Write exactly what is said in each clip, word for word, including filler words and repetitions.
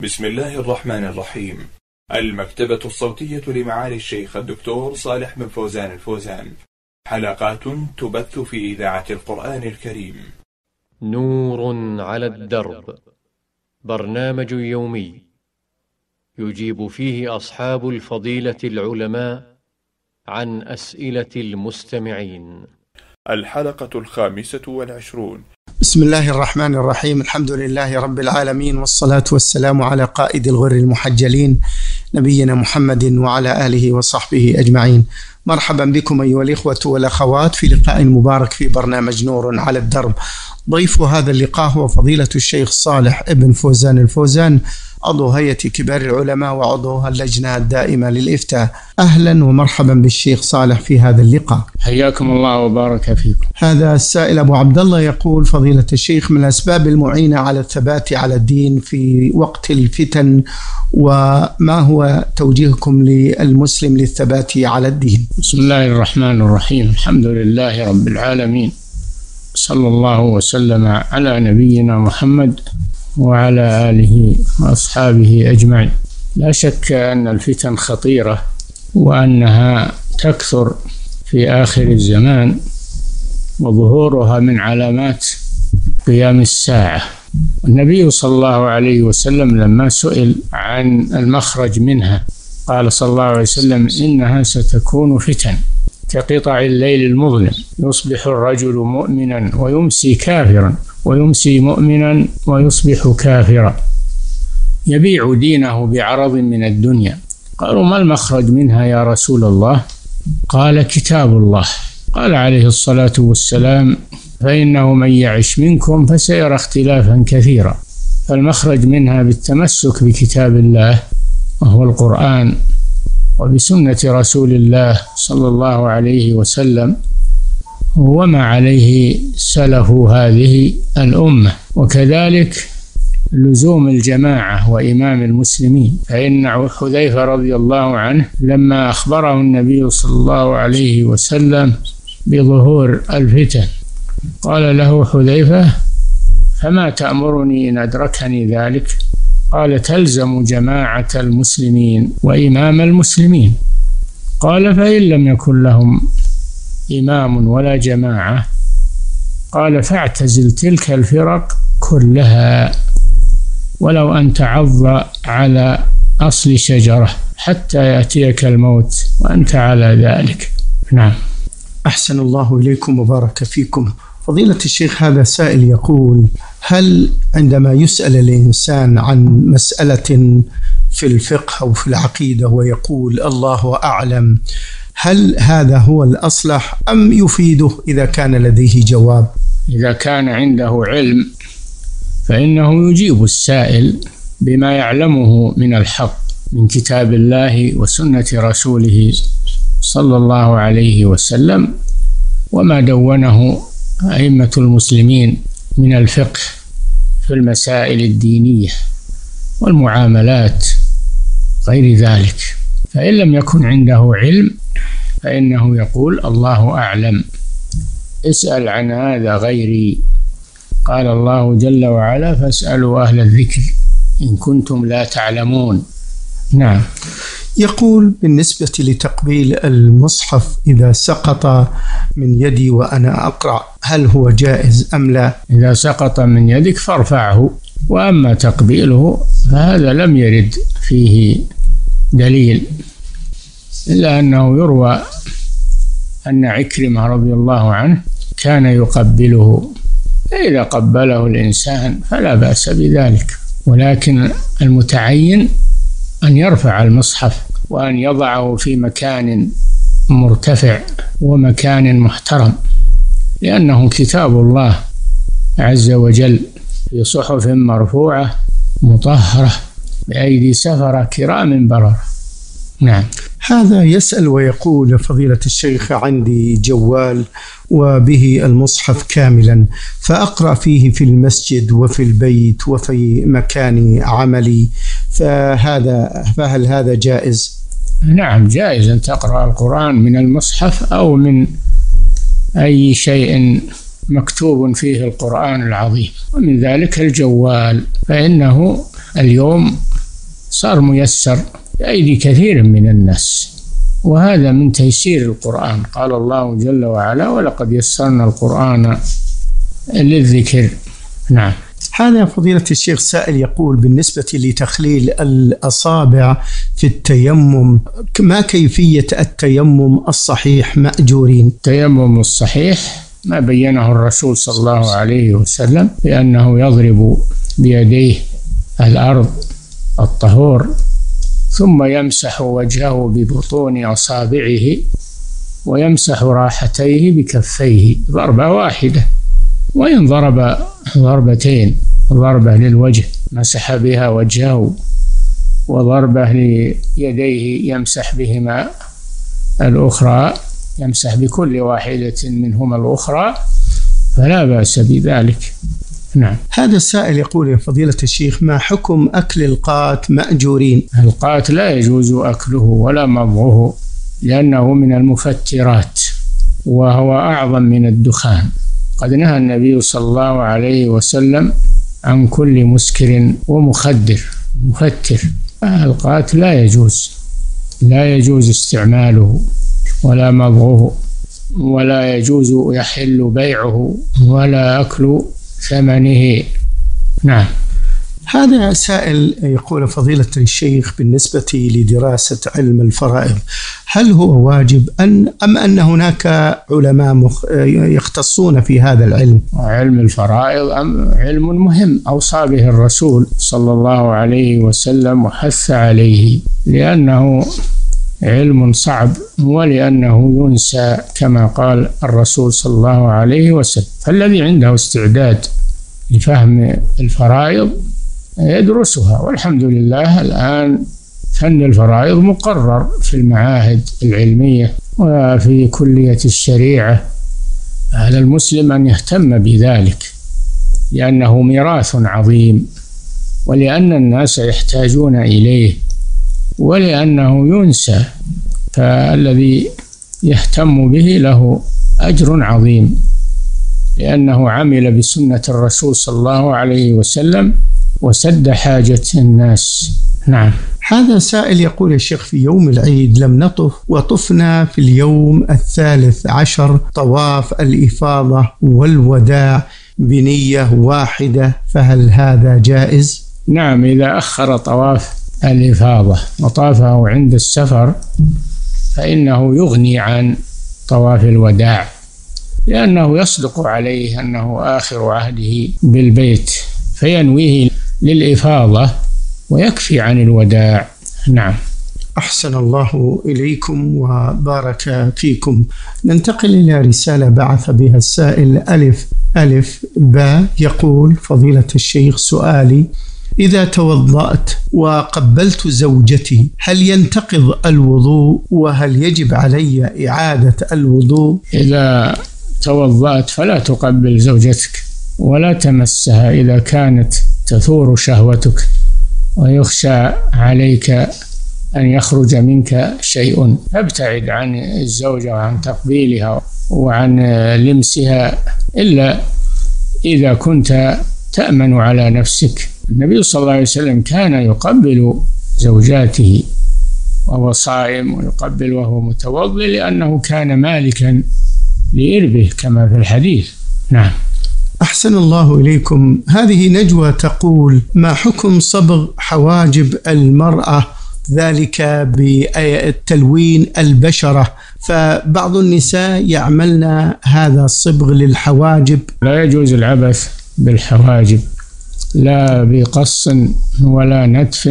بسم الله الرحمن الرحيم. المكتبة الصوتية لمعالي الشيخ الدكتور صالح بن فوزان الفوزان، حلقات تبث في إذاعة القرآن الكريم. نور على الدرب، برنامج يومي يجيب فيه أصحاب الفضيلة العلماء عن أسئلة المستمعين. الحلقة الخامسة والعشرون. بسم الله الرحمن الرحيم. الحمد لله رب العالمين، والصلاة والسلام على قائد الغر المحجلين نبينا محمد وعلى آله وصحبه أجمعين. مرحبا بكم أيها الإخوة والأخوات في لقاء مبارك في برنامج نور على الدرب. ضيف هذا اللقاء هو فضيلة الشيخ صالح ابن فوزان الفوزان، عضو هيئة كبار العلماء وعضو اللجنة الدائمة للإفتاء. أهلا ومرحبا بالشيخ صالح في هذا اللقاء. حياكم الله وبارك فيكم. هذا السائل أبو عبد الله يقول: فضيلة الشيخ، من الأسباب المعينة على الثبات على الدين في وقت الفتن، وما هو توجيهكم للمسلم للثبات على الدين؟ بسم الله الرحمن الرحيم. الحمد لله رب العالمين، صلى الله وسلم على نبينا محمد وعلى آله وأصحابه أجمعين. لا شك أن الفتن خطيرة وأنها تكثر في آخر الزمان، وظهورها من علامات قيام الساعة. النبي صلى الله عليه وسلم لما سئل عن المخرج منها قال صلى الله عليه وسلم: إنها ستكون فتن كقطع الليل المظلم، يصبح الرجل مؤمنا ويمسي كافرا، ويمسي مؤمنا ويصبح كافرا، يبيع دينه بعرض من الدنيا. قالوا: ما المخرج منها يا رسول الله؟ قال: كتاب الله. قال عليه الصلاة والسلام: فإنه من يعش منكم فسيرى اختلافا كثيرا. فالمخرج منها بالتمسك بكتاب الله وهو القرآن، وبسنة رسول الله صلى الله عليه وسلم، وما عليه سلف هذه الأمة، وكذلك لزوم الجماعة وإمام المسلمين. فإن حذيفة رضي الله عنه لما أخبره النبي صلى الله عليه وسلم بظهور الفتن قال له حذيفة: فما تأمرني إن أدركني ذلك؟ قال: تلزم جماعة المسلمين وإمام المسلمين. قال: فإن لم يكن لهم إمام ولا جماعة؟ قال: فاعتزل تلك الفرق كلها، ولو أن تعض على أصل شجرة حتى يأتيك الموت وأنت على ذلك. نعم. أحسن الله إليكم وبارك فيكم. فضيلة الشيخ، هذا سائل يقول: هل عندما يسأل الإنسان عن مسألة في الفقه أو في العقيدة ويقول الله أعلم، هل هذا هو الأصلح أم يفيده إذا كان لديه جواب؟ إذا كان عنده علم فإنه يجيب السائل بما يعلمه من الحق من كتاب الله وسنة رسوله صلى الله عليه وسلم، وما دونه أئمة المسلمين من الفقه في المسائل الدينية والمعاملات غير ذلك. فإن لم يكن عنده علم فإنه يقول الله أعلم، اسأل عن هذا غيري. قال الله جل وعلا: فاسألوا أهل الذكر إن كنتم لا تعلمون. نعم. يقول: بالنسبة لتقبيل المصحف إذا سقط من يدي وأنا أقرأ، هل هو جائز أم لا؟ إذا سقط من يدك فارفعه، وأما تقبيله فهذا لم يرد فيه دليل، إلا أنه يروى أن عكرمة رضي الله عنه كان يقبله، فإذا قبله الإنسان فلا بأس بذلك، ولكن المتعين أن يرفع المصحف وأن يضعه في مكان مرتفع ومكان محترم، لأنه كتاب الله عز وجل في صحف مرفوعة مطهرة بأيدي سفرة كرام بررة. نعم. هذا يسأل ويقول: فضيلة الشيخ، عندي جوال وبه المصحف كاملا، فأقرأ فيه في المسجد وفي البيت وفي مكان عملي، فهذا فهل هذا جائز؟ نعم، جائز أن تقرأ القرآن من المصحف أو من أي شيء مكتوب فيه القرآن العظيم، ومن ذلك الجوال، فإنه اليوم صار ميسر بأيدي كثير من الناس، وهذا من تيسير القرآن. قال الله جل وعلا: ولقد يسرنا القرآن للذكر. نعم. هذا فضيلة الشيخ سائل يقول: بالنسبة لتخليل الأصابع في التيمم، ما كيفية التيمم الصحيح مأجورين؟ التيمم الصحيح ما بينه الرسول صلى الله عليه وسلم، بأنه يضرب بيديه الأرض الطهور ثم يمسح وجهه ببطون أصابعه ويمسح راحتيه بكفيه ضربة واحدة، وإن ضرب ضربتين، ضربة للوجه مسح بها وجهه، وضربة ليديه يمسح بهما الأخرى، يمسح بكل واحدة منهما الأخرى، فلا بأس بذلك. نعم. هذا السائل يقول: يا فضيلة الشيخ، ما حكم أكل القات مأجورين؟ القات لا يجوز أكله ولا مضغه، لأنه من المفترات وهو أعظم من الدخان. قد نهى النبي صلى الله عليه وسلم عن كل مسكر ومخدر مفتر. القات لا يجوز لا يجوز استعماله ولا مضغه، ولا يجوز يحل بيعه ولا أكل ثمنه. نعم. هذا سائل يقول: فضيلة الشيخ، بالنسبة لدراسة علم الفرائض، هل هو واجب أن أم أن هناك علماء مخ... يختصون في هذا العلم؟ علم الفرائض علم مهم أوصى به الرسول صلى الله عليه وسلم وحث عليه، لأنه علم صعب ولأنه ينسى كما قال الرسول صلى الله عليه وسلم. فالذي عنده استعداد لفهم الفرائض يدرسها، والحمد لله الآن فن الفرائض مقرر في المعاهد العلمية وفي كلية الشريعة. على المسلم أن يهتم بذلك، لأنه ميراث عظيم، ولأن الناس يحتاجون إليه، ولأنه ينسى، فالذي يهتم به له أجر عظيم، لأنه عمل بسنة الرسول صلى الله عليه وسلم وسد حاجة الناس. نعم. هذا سائل يقول: يا شيخ، في يوم العيد لم نطف، وطفنا في اليوم الثالث عشر طواف الإفاضة والوداع بنية واحدة، فهل هذا جائز؟ نعم، إذا أخر طواف الإفاضة وطافه عند السفر فإنه يغني عن طواف الوداع، لأنه يصدق عليه أنه آخر عهده بالبيت، فينويه للإفاضة ويكفي عن الوداع. نعم. أحسن الله إليكم وبارك فيكم. ننتقل إلى رسالة بعث بها السائل ألف ألف با، يقول: فضيلة الشيخ، سؤالي: إذا توضأت وقبلت زوجتي هل ينتقض الوضوء، وهل يجب علي إعادة الوضوء؟ إذا توضأت فلا تقبل زوجتك ولا تمسها إذا كانت تثور شهوتك ويخشى عليك أن يخرج منك شيء، فابتعد عن الزوجة وعن تقبيلها وعن لمسها إلا إذا كنت تأمن على نفسك. النبي صلى الله عليه وسلم كان يقبل زوجاته وهو صائم، ويقبل وهو متوضئ، لأنه كان مالكا لإربه كما في الحديث. نعم. أحسن الله إليكم. هذه نجوى تقول: ما حكم صبغ حواجب المرأة، ذلك بالتلوين البشرة؟ فبعض النساء يعملن هذا الصبغ للحواجب. لا يجوز العبث بالحواجب، لا بقص ولا نتف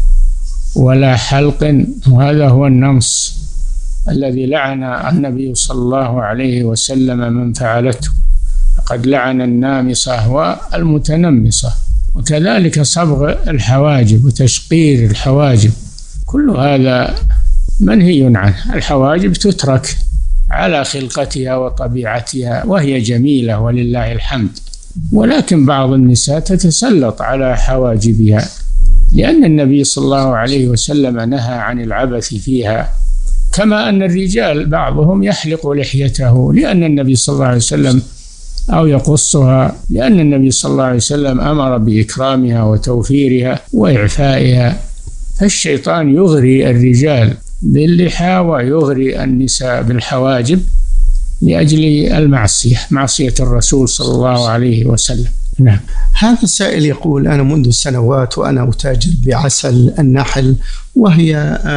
ولا حلق، وهذا هو النمص الذي لعن النبي صلى الله عليه وسلم من فعلته، قد لعن النامصة والمتنمصة. وكذلك صبغ الحواجب وتشقير الحواجب، كل هذا منهي عنه. الحواجب تترك على خلقتها وطبيعتها وهي جميلة ولله الحمد، ولكن بعض النساء تتسلط على حواجبها، لأن النبي صلى الله عليه وسلم نهى عن العبث فيها، كما أن الرجال بعضهم يحلق لحيته لأن النبي صلى الله عليه وسلم أو يقصها لأن النبي صلى الله عليه وسلم أمر بإكرامها وتوفيرها وإعفائها. فالشيطان يغري الرجال باللحى ويغري النساء بالحواجب لأجل المعصية، معصية الرسول صلى الله عليه وسلم. نعم. هذا السائل يقول: أنا منذ سنوات وأنا أتاجر بعسل النحل، وهي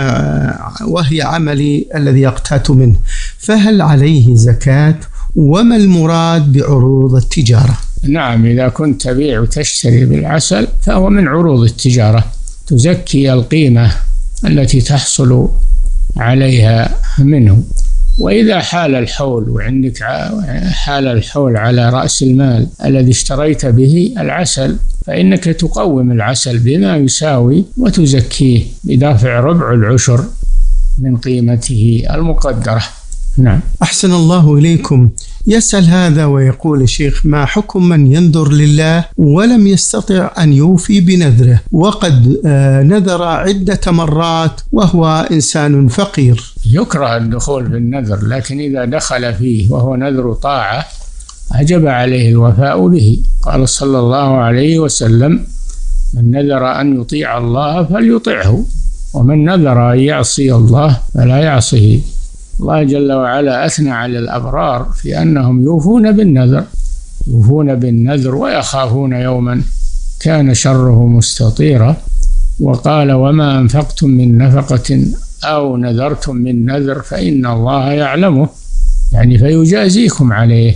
وهي عملي الذي أقتات منه، فهل عليه زكاة؟ وما المراد بعروض التجارة؟ نعم، إذا كنت تبيع وتشتري بالعسل فهو من عروض التجارة، تزكي القيمة التي تحصل عليها منه. وإذا حال الحول وعندك حال الحول على رأس المال الذي اشتريت به العسل، فإنك تقوم العسل بما يساوي وتزكيه بدافع ربع العشر من قيمته المقدرة. نعم. أحسن الله إليكم. يسأل هذا ويقول: شيخ، ما حكم من ينذر لله ولم يستطع أن يوفي بنذره، وقد نذر عدة مرات وهو إنسان فقير؟ يكره الدخول بالنذر، لكن إذا دخل فيه وهو نذر طاعة وجب عليه الوفاء به. قال صلى الله عليه وسلم: من نذر أن يطيع الله فليطعه، ومن نذر أن يعصي الله فلا يعصيه. الله جل وعلا أثنى على الأبرار في أنهم يوفون بالنذر يوفون بالنذر ويخافون يوما كان شره مستطيرا. وقال: وما أنفقتم من نفقة أو نذرتم من نذر فإن الله يعلمه، يعني فيجازيكم عليه.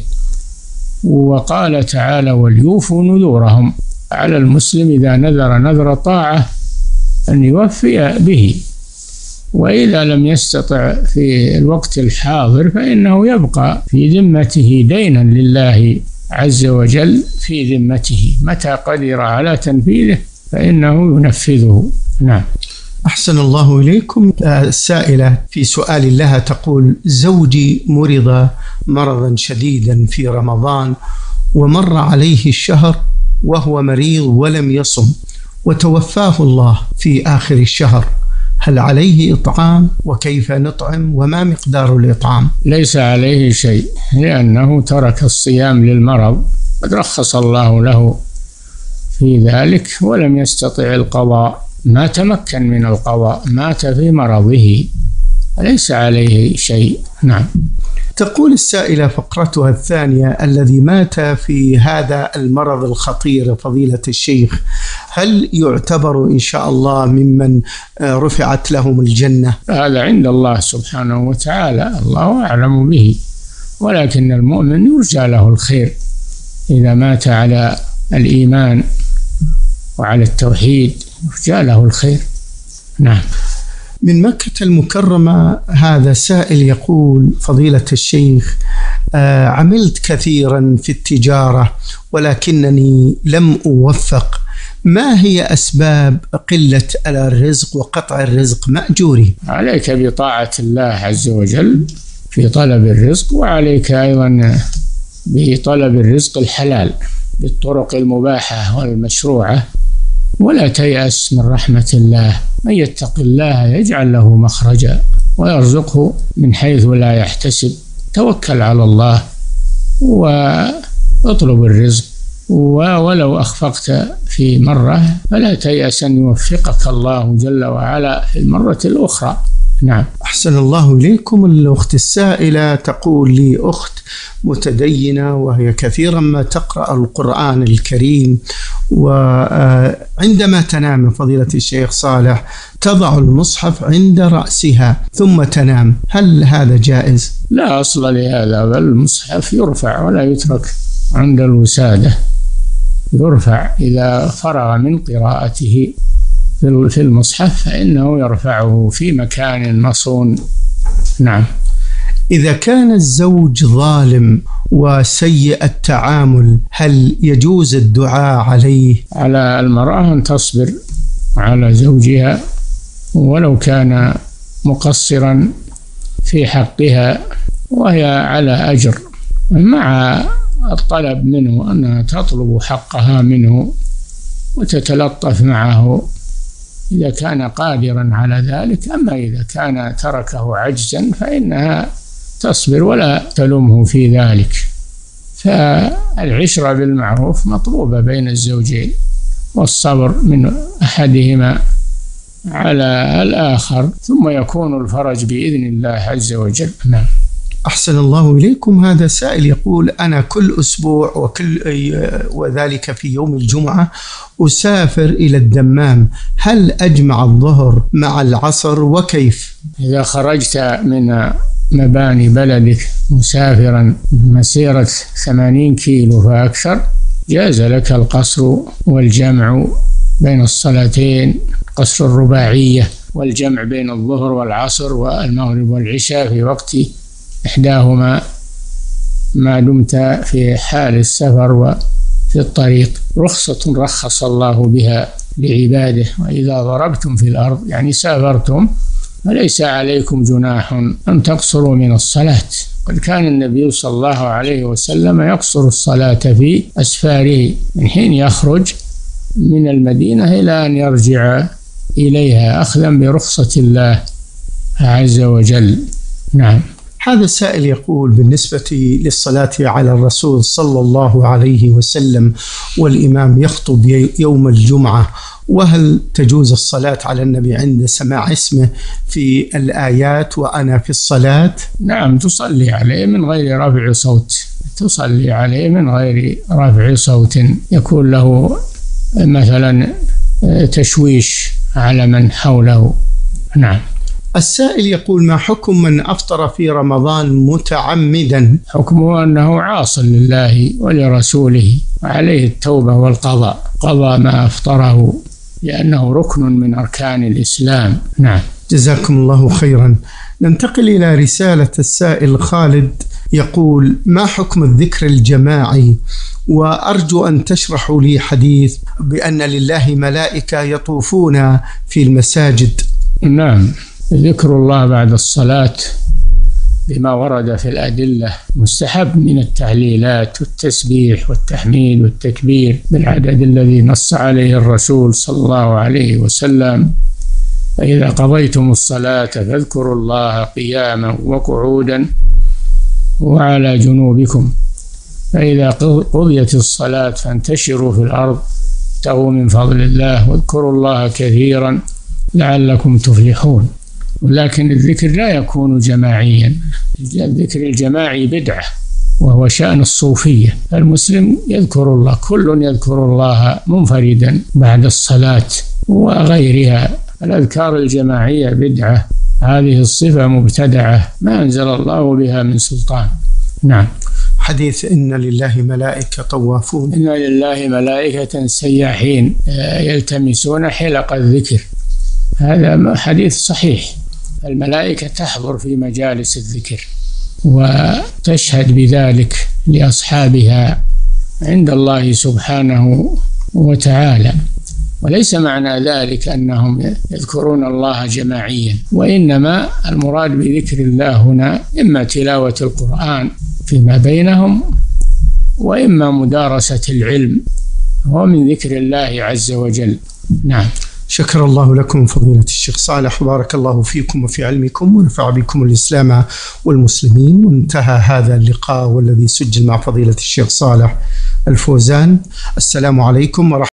وقال تعالى: وليوفوا نذورهم. على المسلم إذا نذر نذر طاعة أن يوفي به، وإذا لم يستطع في الوقت الحاضر فإنه يبقى في ذمته دينا لله عز وجل في ذمته، متى قدر على تنفيذه فإنه ينفذه. نعم. أحسن الله إليكم. السائلة في سؤال لها تقول: زوجي مرض مرضا شديدا في رمضان، ومر عليه الشهر وهو مريض ولم يصم، وتوفاه الله في آخر الشهر، هل عليه إطعام؟ وكيف نطعم؟ وما مقدار الإطعام؟ ليس عليه شيء، لأنه ترك الصيام للمرض، قد رخص الله له في ذلك ولم يستطع القضاء، ما تمكن من القضاء، مات في مرضه، ليس عليه شيء. نعم. تقول السائلة فقرتها الثانية: الذي مات في هذا المرض الخطير فضيلة الشيخ، هل يعتبر إن شاء الله ممن رفعت لهم الجنة؟ هذا عند الله سبحانه وتعالى، الله أعلم به، ولكن المؤمن يرجى له الخير إذا مات على الإيمان وعلى التوحيد، يرجى له الخير. نعم. من مكة المكرمة هذا سائل يقول: فضيلة الشيخ، آه عملت كثيرا في التجارة ولكنني لم أوفق، ما هي أسباب قلة الرزق وقطع الرزق مأجوري؟ عليك بطاعة الله عز وجل في طلب الرزق، وعليك أيضا بطلب الرزق الحلال بالطرق المباحة والمشروعة، ولا تيأس من رحمة الله، من يتق الله يجعل له مخرجا ويرزقه من حيث لا يحتسب. توكل على الله واطلب الرزق، ولو أخفقت في مرة فلا تيأس أن يوفقك الله جل وعلا في المرة الأخرى. نعم. أحسن الله إليكم. الأخت السائلة تقول: لي أخت متدينة وهي كثيرا ما تقرأ القرآن الكريم، وعندما تنام فضيلة الشيخ صالح تضع المصحف عند رأسها ثم تنام، هل هذا جائز؟ لا أصل لهذا، بل المصحف يرفع ولا يترك عند الوسادة، يرفع إذا فرغ من قراءته في المصحف فإنه يرفعه في مكان مصون. نعم. إذا كان الزوج ظالم وسيء التعامل هل يجوز الدعاء عليه؟ على المرأة أن تصبر على زوجها ولو كان مقصرا في حقها، وهي على أجر، مع الطلب منه أنها تطلب حقها منه وتتلطف معه إذا كان قادرا على ذلك. أما إذا كان تركه عجزا فإنها تصبر ولا تلومه في ذلك. فالعشرة بالمعروف مطلوبة بين الزوجين، والصبر من أحدهما على الآخر، ثم يكون الفرج بإذن الله عز وجل. نعم. أحسن الله إليكم. هذا سائل يقول: أنا كل أسبوع وكل وذلك في يوم الجمعة أسافر إلى الدمام، هل أجمع الظهر مع العصر وكيف؟ إذا خرجت من مباني بلدك مسافرا مسيرة ثمانين كيلو فأكثر جاز لك القصر والجمع بين الصلاتين، قصر الرباعية والجمع بين الظهر والعصر والمغرب والعشاء في وقت إحداهما ما دمت في حال السفر وفي الطريق. رخصة رخص الله بها لعباده. وإذا ضربتم في الأرض يعني سافرتم فليس عليكم جناح أن تقصروا من الصلاة. قد كان النبي صلى الله عليه وسلم يقصر الصلاة في أسفاره من حين يخرج من المدينة إلى أن يرجع إليها أخذا برخصة الله عز وجل. نعم. هذا السائل يقول: بالنسبة للصلاة على الرسول صلى الله عليه وسلم والإمام يخطب يوم الجمعة، وهل تجوز الصلاة على النبي عند سماع اسمه في الآيات وأنا في الصلاة؟ نعم، تصلي عليه من غير رفع صوت، تصلي عليه من غير رفع صوت يكون له مثلا تشويش على من حوله. نعم. السائل يقول: ما حكم من أفطر في رمضان متعمدا؟ حكمه أنه عاص لله ولرسوله وعليه التوبة والقضاء، قضى ما أفطره لأنه ركن من أركان الإسلام. نعم. جزاكم الله خيرا. ننتقل إلى رسالة السائل خالد يقول: ما حكم الذكر الجماعي؟ وأرجو أن تشرحوا لي حديث بأن لله ملائكة يطوفون في المساجد. نعم، ذكر الله بعد الصلاة بما ورد في الأدلة مستحب من التهليلات والتسبيح والتحميد والتكبير بالعدد الذي نص عليه الرسول صلى الله عليه وسلم. فإذا قضيتم الصلاة فاذكروا الله قياما وقعودا وعلى جنوبكم، فإذا قضيت الصلاة فانتشروا في الأرض ابتغوا من فضل الله واذكروا الله كثيرا لعلكم تفلحون. ولكن الذكر لا يكون جماعيا، الذكر الجماعي بدعة وهو شأن الصوفية. المسلم يذكر الله، كل يذكر الله منفردا بعد الصلاة وغيرها. الأذكار الجماعية بدعة، هذه الصفة مبتدعة ما أنزل الله بها من سلطان. نعم. حديث إن لله ملائكة طوافون، إن لله ملائكة سياحين يلتمسون حلق الذكر، هذا حديث صحيح. الملائكة تحضر في مجالس الذكر وتشهد بذلك لأصحابها عند الله سبحانه وتعالى، وليس معنى ذلك أنهم يذكرون الله جماعيا، وإنما المراد بذكر الله هنا إما تلاوة القرآن فيما بينهم وإما مدارسة العلم، هو من ذكر الله عز وجل. نعم. شكر الله لكم فضيلة الشيخ صالح، بارك الله فيكم وفي علمكم ونفع بكم الإسلام والمسلمين. وانتهى هذا اللقاء والذي سجل مع فضيلة الشيخ صالح الفوزان. السلام عليكم ورحمة